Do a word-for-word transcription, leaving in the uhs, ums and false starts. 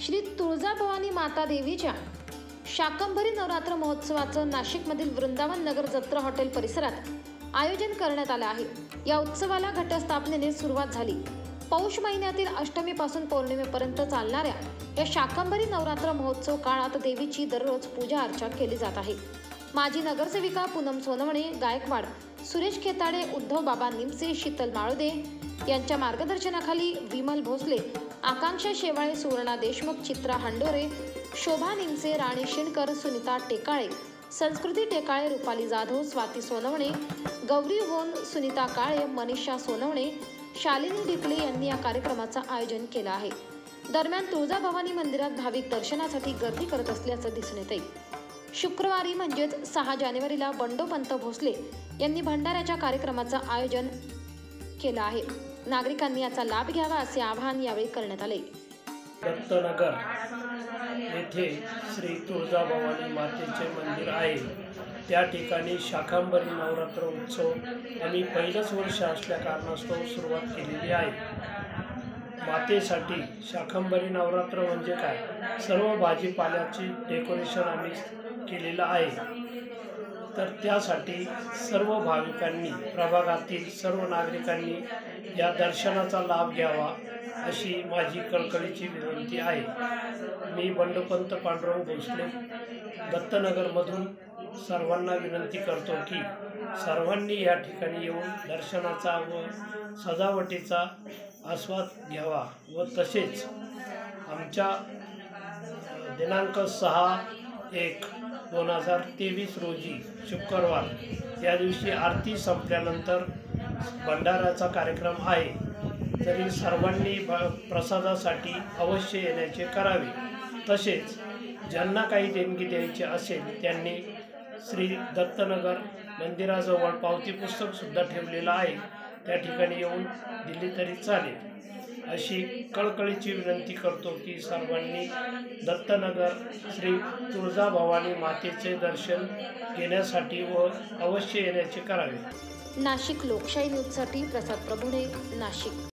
श्री तुळजाभवानी माता देवीच्या शाकंभरी नवरात्र महोत्सवाचं नाशिकमधील वृंदावन नगर जत्रा हॉटेल परिसरात आयोजन करण्यात आलं आहे। या उत्सवाला घटस्थापनेने सुरुवात झाली। पौष महिन्यातील अष्टमीपासून पौर्णिमेपर्यंत चालणाऱ्या या शाकंभरी नवरात्र महोत्सव काळात देवीची दररोज पूजा अर्चा केली जात आहे। माजी नगरसेविका पूनम सोनवणे, गायकवाड, सुरेश खेताडे, उद्धव बाबा निमसे, शीतल माळुदे यांच्या मार्गदर्शनाखाली विमल भोसले, आकांक्षा शेवाळे, सुवर्णा देशमुख, चित्रा हंडोरे, शोभा निमसे, राणी शिणकर, सुनीता टेकाळे, संस्कृती टेकाळे, रुपाली जाधव, स्वाती सोनवणे, गौरी होन, सुनीता काळे, मनीषा सोनवणे, शालिनी डिकले यांनी या कार्यक्रमाचं आयोजन केलं आहे। दरम्यान तुळजाभवानी मंदिरात भाविक दर्शनासाठी गर्दी करत असल्याचं दिसून येते। शुक्रवारी म्हणजेच सहा जानेवारीला बंडोपंत भोसले यांनी भंडाऱ्याच्या कार्यक्रमाचं आयोजन केलं आहे। नागरिकांनी याचा लाभ घ्यावा असे आवाहन यावेळी करण्यात आले। दत्तनगर येथे श्री तुळजाभवानी मातेचे मंदिर आहे। त्या ठिकाणी शाकंभरी नवरात्र उत्सव आम्ही पहिलंच वर्ष असल्या कारणास्तव सुरुवात केलेली आहे। मातेसाठी शाकंभरी नवरात्र म्हणजे काय, सर्व भाजीपाल्याची डेकोरेशन आम्ही केलेलं आहे। तर त्यासाठी सर्व भाविकांनी, प्रभागातील सर्व नागरिकांनी या दर्शनाचा लाभ घ्यावा अशी माझी कळकळीची विनंती आहे। मी बंडोपंत पांडुरंग भोसले दत्तनगरमधून सर्वांना विनंती करतो की सर्वांनी या ठिकाणी येऊन दर्शनाचा व सजावटीचा आस्वाद घ्यावा व तसेच आमच्या दिनांक सहा एक दोन हजार तेवीस रोजी शुक्रवार या दिवशी आरती संपल्यानंतर भंडाऱ्याचा कार्यक्रम आहे। तरी सर्वांनी प्रसादासाठी अवश्य येण्याचे करावे। तसेच ज्यांना काही देणगी द्यायची असेल त्यांनी श्री दत्तनगर मंदिराजवळ पावती पुस्तकसुद्धा ठेवलेलं आहे, त्या ठिकाणी येऊन दिली तरी चालेल अशी कळकळीची विनंती करतो की सर्वांनी दत्तनगर श्री तुळजाभवानी मातेचे दर्शन घेण्यासाठी व अवश्य येण्याचे करावे। नाशिक लोकशाही न्यूजसाठी प्रसाद प्रभुणे, नाशिक।